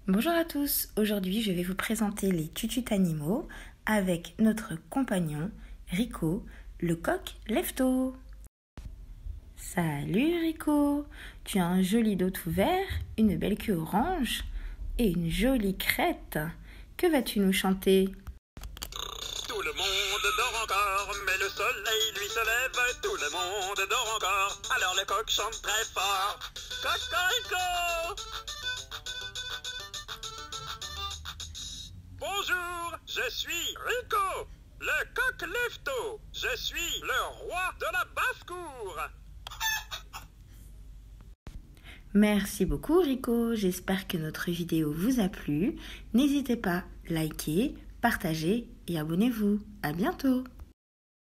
Bonjour à tous, aujourd'hui je vais vous présenter les tututes animaux avec notre compagnon Rico, le coq lève-tôt. Salut Rico, tu as un joli dos tout vert, une belle queue orange et une jolie crête. Que vas-tu nous chanter? Tout le monde dort encore, mais le soleil lui se lève. Tout le monde dort encore, alors le coq chante très fort. Cocorico! Bonjour, je suis Rico, le coq lève-tôt. Je suis le roi de la basse-cour. Merci beaucoup Rico, j'espère que notre vidéo vous a plu. N'hésitez pas à liker, partager et abonnez-vous. À bientôt!